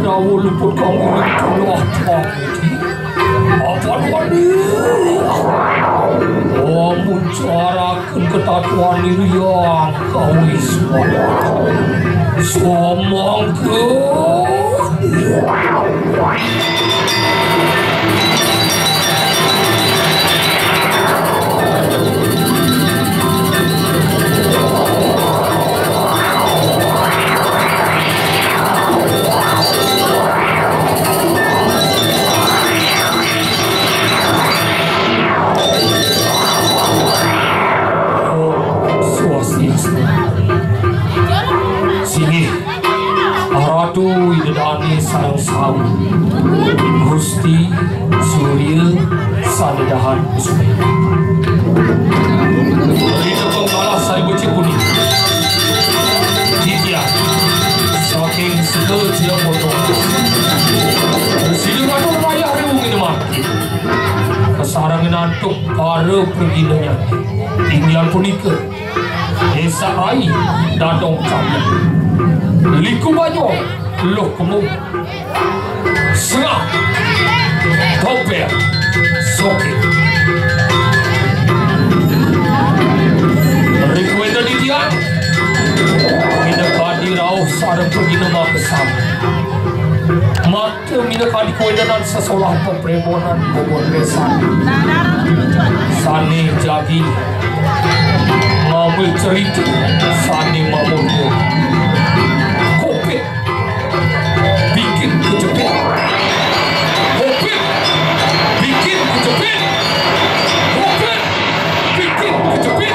menawa luput kami telah apa wani mencarakan ketatuan yang kau iswara somangku Idadani sarang sawu Gusti Surya Sadedahan Usmaya Berita penggalah saya bercipuni Jitya saking seketia potong Bersidengan raya riung ini mati Kesarangan antuk para perginanya Tinggal punika Desa Rai Dadong Campur Liku banyak Loh kamu Sengah Topel Soke Rekwenda di tiang Mina kadi rauh sarang pergi nama kesam Mata mina kadi kuendanan sesolah pepremonan bobot besan Sani jagi Ngambil cerita Sani mamundu bikin kejepit Hopin bikin kejepit Hopin bikin kejepit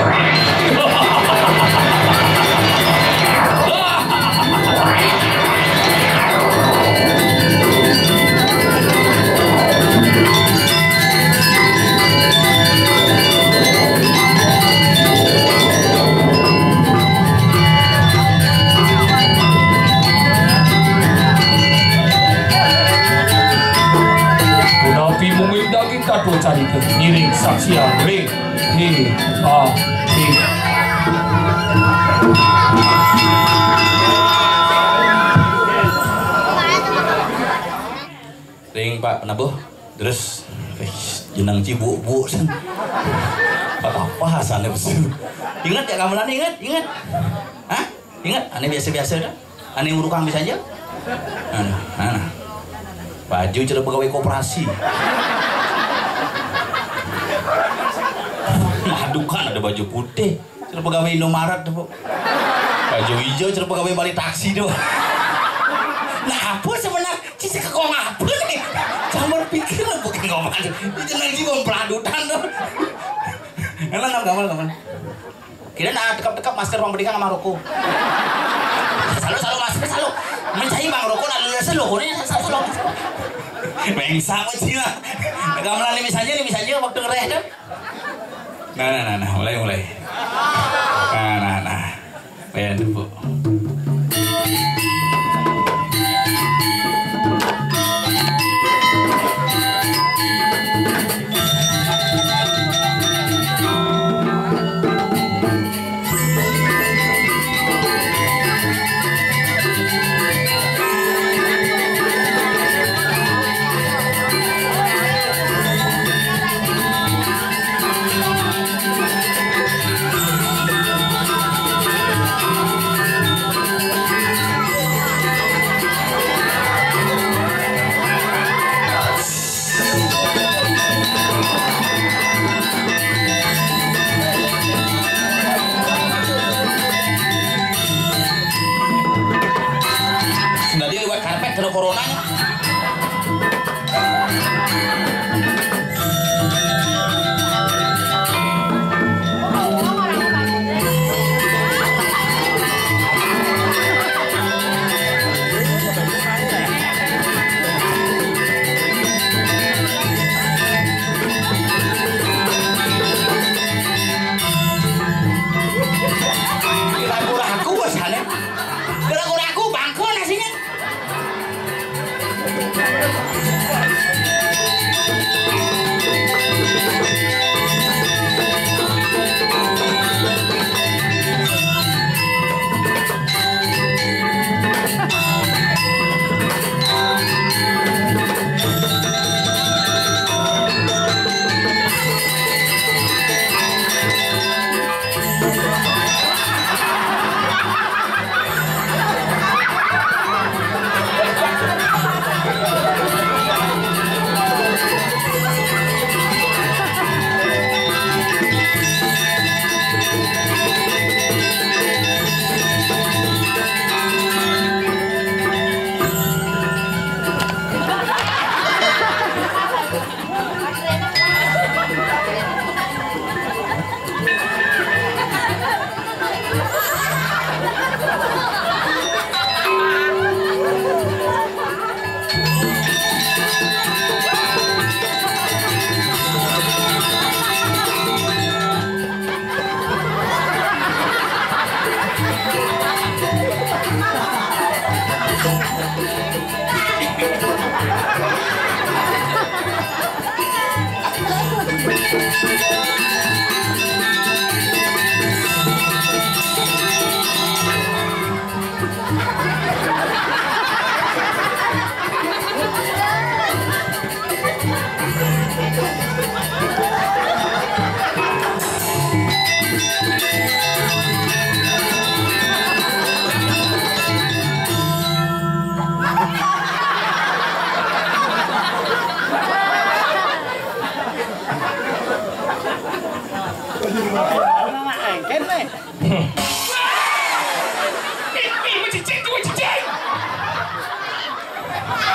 Kado cari ke ngiring saksian re he a he ring Pak Penabuh terus jenang cibuk-buk apa hasannya besul ingat ya kamu ingat hah ingat aneh biasa-biasa dah aneh urukang bisa aja nah baju cerita pegawai koperasi Dukan ada baju putih, cerita pegawai Indomaret tuh, baju hijau cerita pegawai balik taksi tuh. Nah apa sebenarnya sih kekong apa nih? Jangan berpikir bukan ngomong, itu nanti bom peladutan tuh. Emang gamal. Kira nak dekap masker bang berikan sama rokok. Selalu masker selalu mencari bang rokok nak lulus seluruhnya selalu. Bengsa apa sih lah? Gamelan ini misalnya waktu ngereh kan? Nah, mulai. Nah. Bayar Bu. Kena coronanya.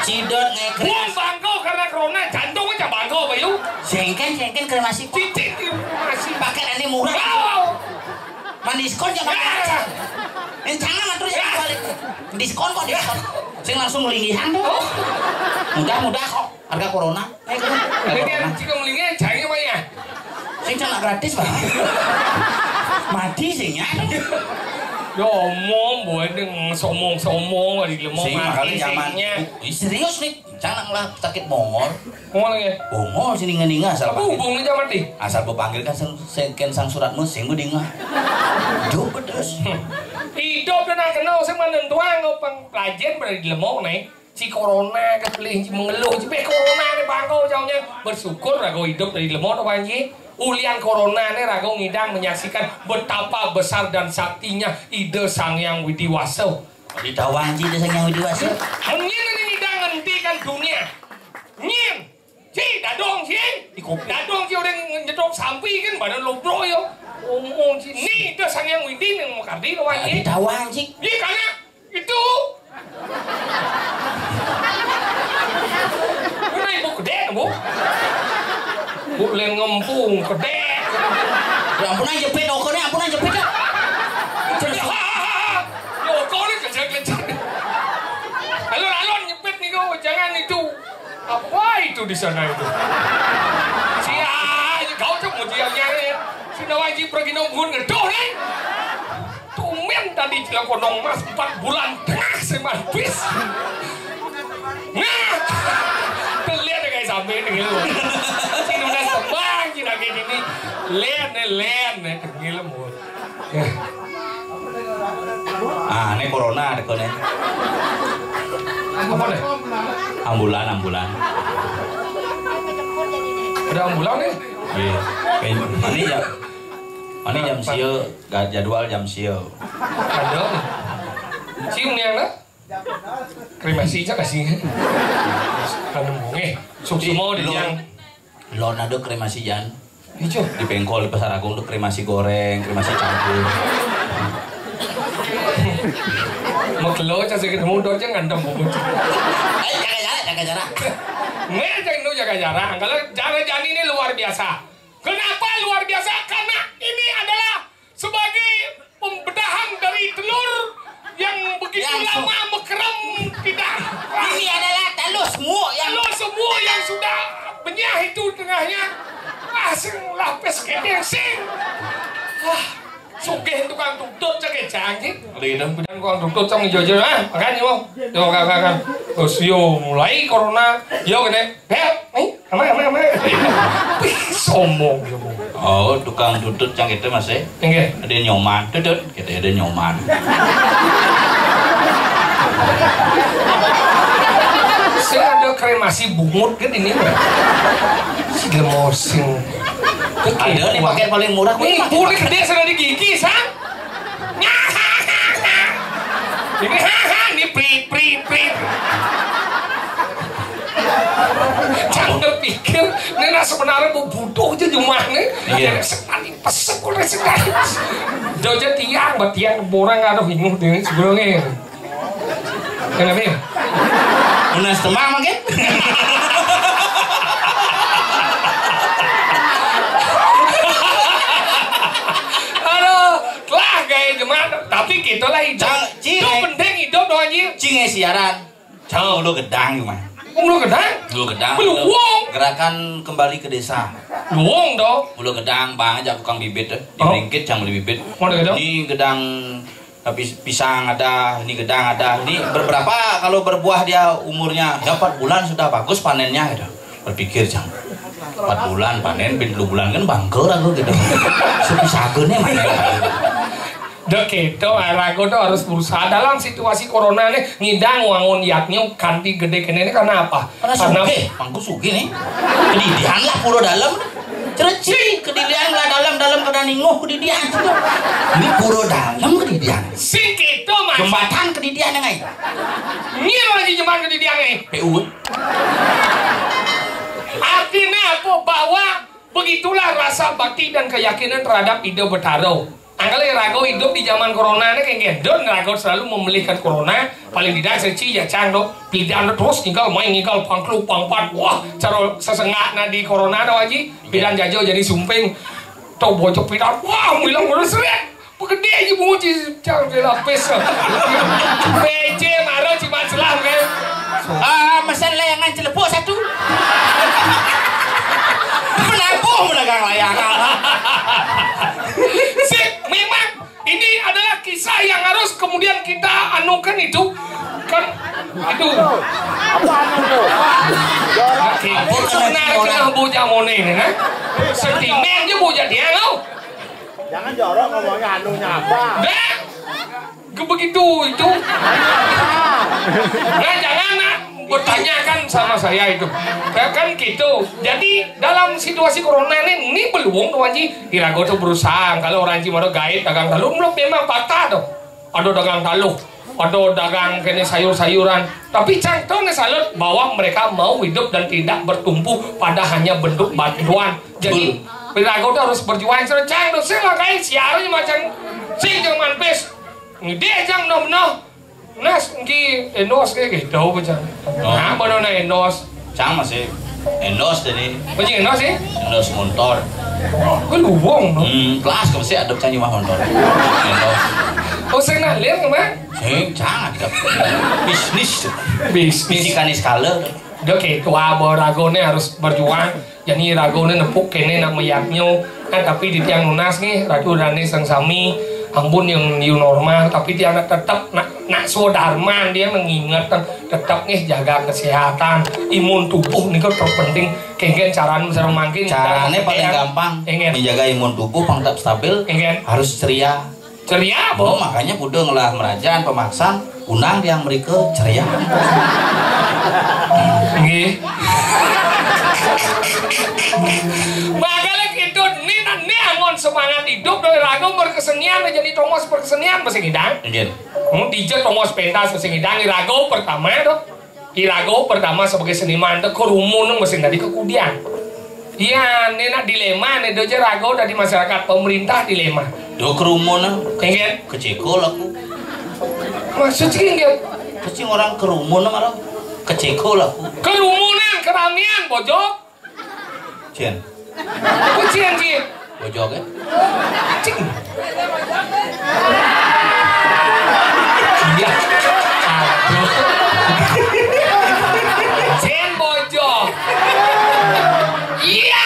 Cidot ngekres. Buang bangko karena corona, jantung aja bangko apa lu? Sengken kremasi. Cicit masih Pakai nanti murah. wow. Diskon jangan aja. Jangan terus balik. Diskon kok diskon. Sing langsung melinggihan tuh. Mudah kok. Harga corona. Jadi jika melinggihan jangan apa ya? Sing cuma gratis Pak. Mati sing ya. Yo omong buat somong di lemong Sing makanya zaman. Serius nih. Jangan lah sakit mongol. Ngomong lagi. Mongol sini ngeninga asal panggil. Hubungnya zaman di. Asal panggil kan sengken sang surat musing gue dengar. Jauh terus. Hidup dan kenal sing menentuan ngopang pelajar pada di lemong nih. Si corona kepilih mengeluh, si corona nih bangko jauhnya bersyukur rago hidup dari lemong apa anji. Ulian corona nih rago ngidang menyaksikan betapa besar dan saktinya ide Sang Yang Widiwasa. Di tawanji ide Sang Yang Widiwasa. Nyin ini ngidang ngentikan dunia. Nyin, si dadong si, dadong si udah nyetrop sampai kan badan lo bro yo. Omong si, nih ide Sang Yang Widi yang mau kardi lo anji. Di tawanji. Iya karena itu. Mana ibu gede bu? Boleh ngempung gede. Ya ampun aja pet okornya, ampun aja pet. Yo kau ni kejar. Alon nyepet nih kau, jangan itu. Apa itu di sana itu? Siapa? Kau tu mau dia si Nawaji pergi nonggun ngedoh nih. Tumen tadi celokong mas 4 bulan tengah seman bis. Nah, terlihat guys sampai ini gitu. Sini udah sembang cina gini nih. Lihat nih tergilam bu. Ah, ini corona ada kone. Apa nih? Ambulan. Ada ambulan nih? Iya. Mana jam sio, jadwal jam sio. Ada nih. Cium nih yang kremasi aja kasih. Kan semua di yang lo ada kremasi jan. Hijau Di Bengkol di Pasar Agung tuh kremasi goreng, kremasi campur. mau keluar aja sedikit mudah aja ngandam buku. Jaga jarak. Ngejek itu jaga jarak. Kalau jarak ini luar biasa. Kenapa luar biasa? Karena ini adalah sebagai pembedahan dari telur yang begitu lama mekerem tidak. Ini adalah telur semua yang sudah benyah itu tengahnya. Sing lapis kene sing. Sugih tukang tutut cek janji. Gitu. Dan tukang tutut trong ijo-ijo makan yo. Yo kan. Terus yo mulai corona. Yo gede. Ama. Sombong yo. Oh, tukang tutut cang itu Mas e. Nggih. Ada nyoman, tutut, gitu ada nyoman. Saya ada kremasi bungut kan ini. Si gemosing. Ada nih paket paling murah. Nih, ini gede sudah di gigi, sang. Ini pri. Jangan pikir, ini sebenarnya mau butuh aja cuma nih. Iya. Sekali pesek oleh sekali. Jauh tiang, tiang borang ada bingung dengan sebelumnya. Kenapa? Unas temang makin. Tapi kita lah hidup. Itu penting hidup doang aja. Cinge siaran. Jangan lu gedang gimana? Lu gedang? Lu gedang. Luwung. Gerakan kembali ke desa. Luwung dong. Lu gedang bang aja tukang bibit deh. Di ringkit jangan beli bibit. Ini gedang pisang ada, ini gedang ada. Ini berapa kalau berbuah dia umurnya? Ya 4 bulan sudah bagus panennya gitu. Berpikir jangan. 4 bulan panen, 2 bulan kan bangker aku gitu. Sepisageunnya mana? Dek itu, rago tuh harus berusaha dalam situasi corona ini ngidang wangun yaknya kanti gede kene ini karena apa? Karena pangku sugi nih. Kedidian lah puro dalam. Cerci kedidian lah dalam kada ninguh kedidian juga. Ini puro dalam kedidian. Sing itu mas. Jembatan kedidian yang ai. Ini lagi jembatan kedidian nih. PU. Artinya apa? Bahwa begitulah rasa bakti dan keyakinan terhadap ide Betaro. Angkali rago hidup di zaman corona ini kayak gedon rago selalu memilihkan corona paling tidak seci ya cang do pilihan terus tinggal main tinggal pangkluk pangpat wah cara sesengak na di corona do aji pilihan jajo jadi sumping tau bocok pilihan wah bilang terus seret pegede aja muci cang di lapis PJ marah cuma selang kan mesen layangan Cilepo satu menabuh medagang layangan sip memang ini adalah kisah yang harus kemudian kita anukan itu kan itu sebenarnya kena bujang mone ini kan sentimen aja bujang dia tau jangan jorok ngomongnya anunya apa dah begitu itu nah jangan nak bertanyakan sama saya itu kan gitu jadi dalam situasi corona ini belum tuh Anji Irago tuh berusaha kalau orang Cimaro gaib dagang taluh belum memang patah tuh ada dagang taluh ada dagang kene sayur-sayuran tapi contohnya salut bahwa mereka mau hidup dan tidak bertumpu pada hanya bentuk bantuan jadi Irago tuh harus berjuang sercang tuh sih lah kayak siarnya macam sing jangan pes dia jangan no Nas, ki endos kayak gitu macam. Nah, mana na endos? Sama sih. Endos tadi. Macam endos sih? Endos motor. Kau luang, no? Kelas kamu sih ada canggih mah motor. Endos. Oh, saya nak lihat kemana? Sing jangan kita. Bisnis. Bisnis kan skala. Oke, tua rago nih harus berjuang. Jadi rago nih nepuk kene nak meyaknyo. Nah, tapi di tiang lunas nih, ragu dani sang sami. Ampun yang new normal tapi dia tetap nak sodarman dia mengingat tetap nih jaga kesehatan imun tubuh nih kan terpenting kayak caranya misalnya makin caranya paling gampang menjaga imun tubuh pang tetap stabil harus ceria boh makanya kudu ngolah merajaan pemaksan unang yang mereka ceria makanya gitu nih angon semangat hidup dari rago berkesenian jadi tomos berkesenian masih ngidang dijat tomos pentas masih ngidang Irago pertama tuh Irago pertama sebagai seniman tuh kerumun masih nggak di kekudian iya nenak dilema nih doja rago dari masyarakat pemerintah dilema do kerumun ingin kecekol aku maksud sih ingin kecing orang kerumun marah kecekol aku kerumunan keramaian bojok cien kucing sih bojok ya cing iya aduh cien bojok iya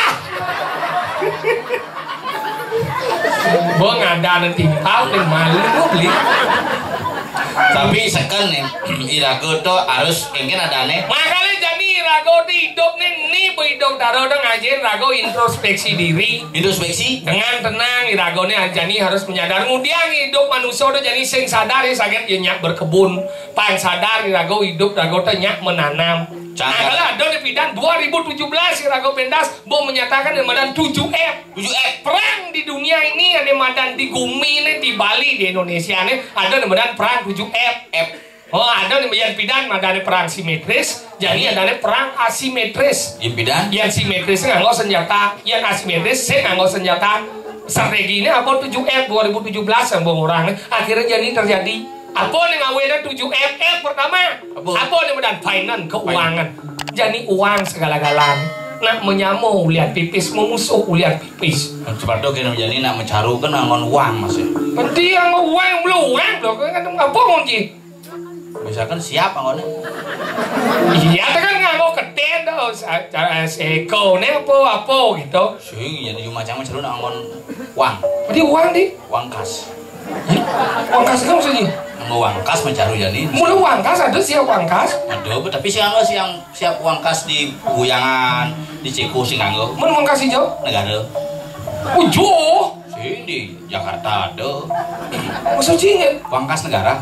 gua ngada nanti tahu nih malu gua beli tapi second nih Irago tuh harus ingin ada nih makanya jadi Irago hidup nih hidup taruh dong ngajin Irago introspeksi diri dengan tenang Irago nih ajani harus menyadari kemudian hidup manusia udah jadi sing sadar ya sakit ya nyak berkebun pang sadar Irago hidup Irago tuh nyak menanam nah kalau ada di bidang 2017 Irago pentas mau menyatakan di Medan 7F perang di dunia ini ada Medan di Gumi ini di Bali di Indonesia ini ada di Medan perang 7F oh ada di Medan pidan ada perang simetris jadi ada perang asimetris yang simetris nggak senjata yang asimetris saya nggak senjata strategi ini apa 7F 2017 yang orang akhirnya jadi terjadi apa yang ngawinnya 7F pertama apa yang Medan finance keuangan jadi uang segala-galanya nak menyamu lihat pipis memusuh lihat pipis cepat dong kena jadi nak mencaru kan ngangon uang masih penting yang uang belum uang dong kan apa ngunci misalkan siapa ngone iya kan nggak mau keten tuh seko nih apa gitu sih jadi macam seru ngangon uang berarti uang di uang kas uang kas kan maksudnya uang kas mencaru jadi mulai uang kas ada siap uang kas ada tapi siap uang kas di Buyangan di Ceko sih nganggo mana uang kas hijau negara jauh sih di Jakarta ada maksudnya uang kas negara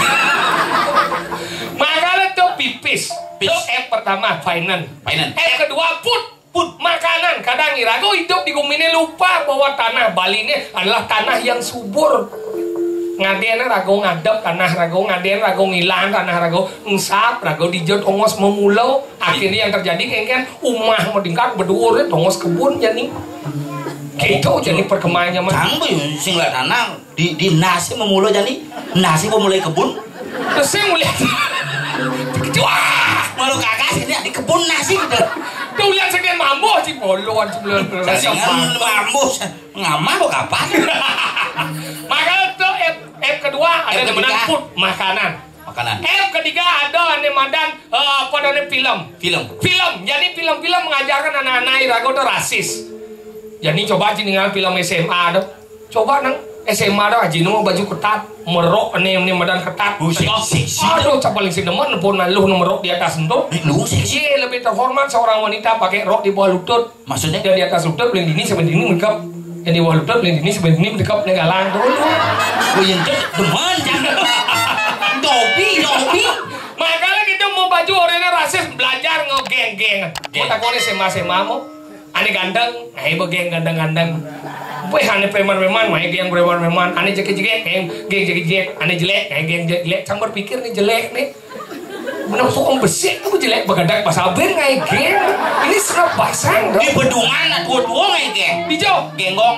makanya tuh pipis tuh F pertama finance F kedua put makanan kadang Irago hidup di Gumi ini lupa bahwa tanah Bali ini adalah tanah yang subur ngaden rago ngadep tanah rago ngaden rago ngilang tanah rago ngsap rago dijot ongos memulau akhirnya yang terjadi kan umah mau tingkat berduur tongos kebun jadi Gitu jadi perkembangannya mah. Jang boy sing lanang di nasi memulai jani. Nasi memulai kebun. Terus saya mulai. Wah, malu kakak sini di kebun nasi gitu. Tuh lihat sekian mambo sih bolon sebelah. Jangan mambo. Ngama kok kapan? Maka tuh F kedua ada temenan food makanan. F ketiga ada anemadan apa namanya film. Jadi film-film mengajarkan anak-anak Irago itu rasis. Jadi coba aja dengan film SMA ada. Coba nang SMA ada aja mau baju ketat, merok ini medan ketat. Aduh, paling sih demen pun lu merok di atas itu. Lu seksi lebih terhormat seorang wanita pakai rok di bawah lutut. Maksudnya yang di atas lutut paling dini sampai dini mendekap. Yang di bawah lutut paling dini sampai dini mendekap negalang dulu. Oh yang demen jangan. Dobi. Makanya kita mau baju orangnya rasis belajar ngegeng-geng. Mau takutnya SMA mau. Ane ganteng, begeng ganteng. Wih, ane preman-preman, geng preman-preman. Ane jek-jek, geng jek-jek. Ane jelek, geng jelek. Sang berpikir nih jelek nih. Bener pokok besi, aku jelek begadak pas aben geng. Ini serap pasang dong. Di bedungan, dua-dua geng. Dijauh, genggong.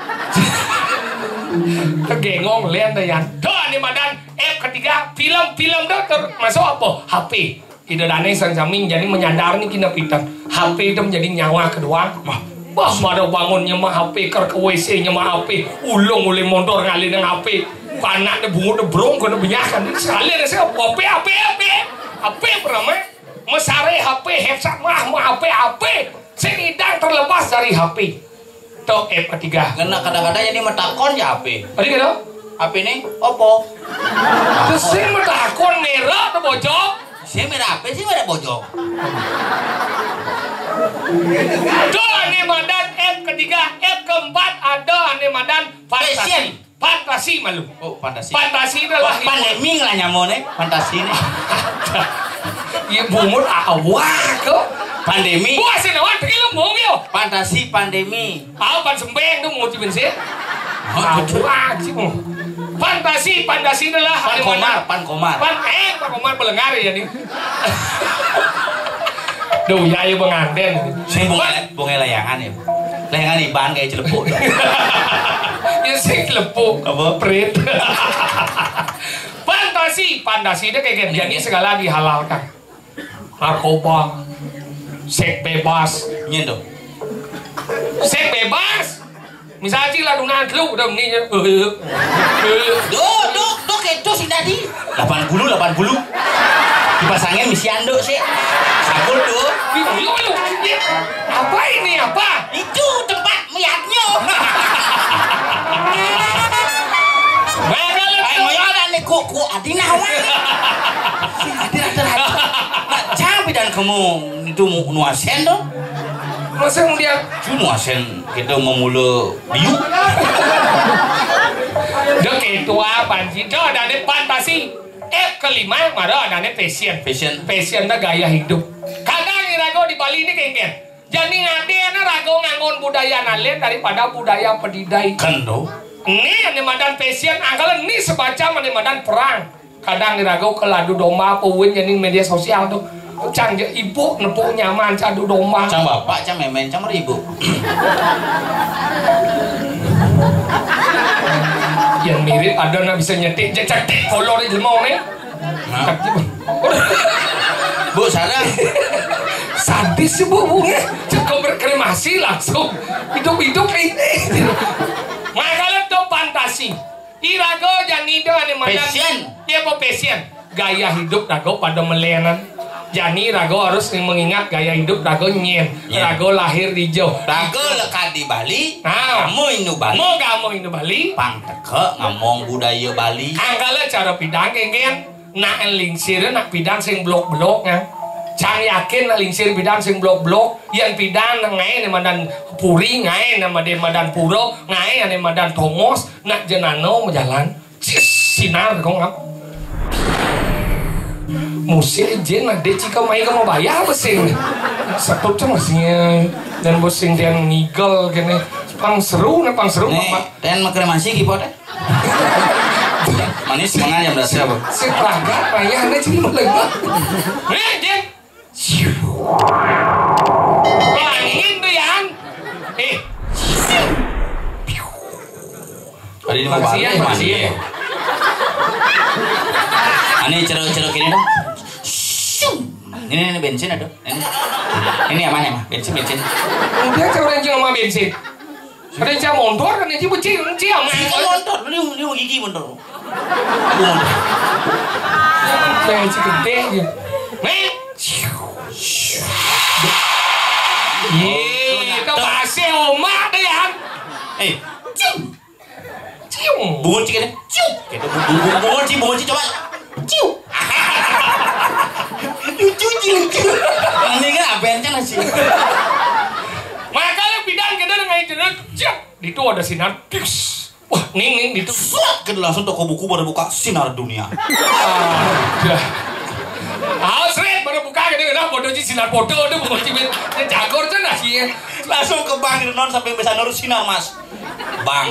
Kegengong lihat deh yan. Doh ane madan F ketiga film dah termasuk apa? HP. Tidak ada yang samping jadi menyadar nih kena pitan. HP itu menjadi nyawa kedua. Wah, mana bangunnya mah HP, ke WC-nya mah HP, ulung oleh motor ngalih dengan HP, panaknya bungut brong kena benyakan. Sekalian saya HP pernah mesare HP, headset mah HP, senidang terlepas dari HP. Tuh F ketiga. Karena kadang-kadang jadi metakon ya HP. Tadi kata? HP ini opo? Terus saya metakon merah atau bojok? Saya merah apa sih ada bojong? Tuh anemadan F ketiga, F keempat ada anemadan fantasi malu. Oh fantasi. Fantasi adalah pandemi lah nyamone fantasi ini. Iya bumut awak kok. Pandemi. Wah senawan pergi lu mau yo. Fantasi pandemi. Pan sembeng tuh mau cibin sih. Awak sih mau. Fantasi adalah Pan komar belengar ya nih. Duh ya ayo pengantin. Saya bunga layangan ya. Layangan iban kayak celepuk. Ya sih celepuk. Apa? Prit. Fantasi itu kayak jadi segala dihalalkan. Narkoba, seks bebas, nyentuh. Seks bebas. Misalnya sih ladungan lu udah ini Dok itu si tadi 80 dipasangin misi ando sih sabul tuh apa ini apa itu tempat melihatnya ngoyolan nih ku adina capi dan kamu itu nuasen dong masa kemudian nuasen kita memulai biu dok itu apa sih dok ada fantasi F kelima marah ada fashion dah gaya hidup kadang rago di Bali ini kayak jadi ngaden rago ngangon budaya nalen daripada budaya pedidai kendo ini madan fashion angkalan ini semacam madan perang kadang rago ke ladu domba puwin jadi media sosial tuh cang ibu nepuk nyaman cadu domba cang bapak cang memen cang ibu yang mirip ada nak bisa nyetik cetek kolor di lemong nih bu sana sadis sih bu cukup berkremasi langsung hidup ini makanya tuh fantasi irago jani itu ane madan dia mau passion gaya hidup rago pada melenan Jani rago harus mengingat gaya hidup rago nyen. Rago lahir di Jawa. Rago lekat di Bali. Kamu inu Bali. Mau kamu inu Bali. Pang teke ngomong budaya Bali. Anggala cara pidang kengen. Nak lingsir nak pidang sing blok-blok ya. Cang yakin nak lingsir pidang sing blok-blok. Yang pidang ngai madan puri ngai madan puro ngai madan tongos nak jenano jalan. Sinar kong ngap. Musik jen lah deh jika main kamu bayar besing satu cuma masihnya dan besing dia ngigel gini pang seru nih dan makremasi gitu deh manis semangat yang berhasil apa si peragat bayar nih cuma lagi jen angin tuh yang makasih ya, makasih ya. Ini ceruk-ceruk ini dong. Ini bensin ada. Ini aman ya, bensin. Dia orang yang sama bensin. Ada yang motor kan ini bocil aman. Motor, ini gigi motor. Kayak si gede gitu. Men. Itu bahasa omak deh ya. Cium. Bungut sih kan? Cium. Gitu bungut sih coba. Cium. Lucu. Ini kan abennya sih. Makanya bidan kita dengan itu cek. Itu ada sinar. Wah, ning itu. Kan langsung toko buku baru buka sinar dunia. Seret baru buka gitu kan bodoh sih sinar foto itu bukan cibin jagor tuh nasi langsung ke bank non sampai bisa nurut sinar mas bang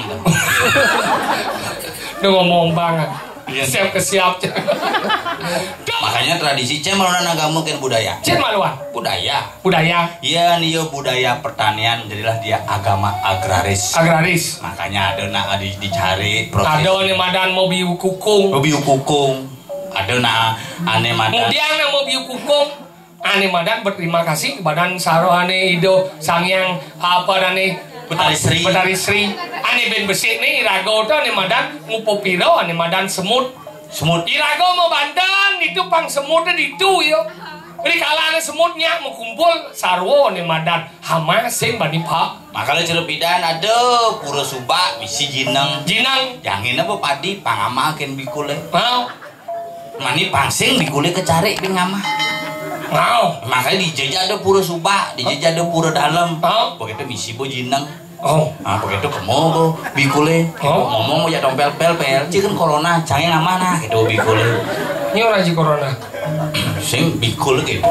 udah ngomong banget siap kesiap makanya tradisi cem maluan agama kan budaya cem maluan budaya iya nih yo budaya pertanian jadilah dia agama agraris makanya ada dicari proses ada nih madan mau biu kukung ada ane madan kemudian mau biu kukung ane madan berterima kasih kepada sarohane ido sangyang apa ane Betari Sri ane ben besi nih irago tuh ane madan ngupo piro ane madan semut irago mau bandan itu pang semutnya itu yo jadi kalau ane semutnya mau kumpul sarwo ane madan hama sing bani pak makanya cerita bidan ada pura subak misi jinang jangin apa padi pangamal ken bikule mau mani pangsing dikulik kecari ping ngama mau makanya dijajah ada pura subak dijajah ada pura dalam begitu misi bo jinang begitu kemo bikule ngomong ya dompel pel cikan corona canggih ngama gitu bikule ini orang si corona sing bikule gitu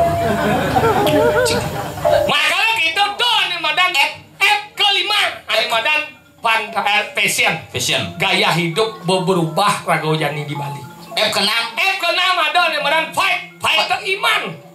makanya gitu tuh ane madan F kelima ane madan fashion gaya hidup berubah rago jani di Bali F ke-6 ada nih madan fight iman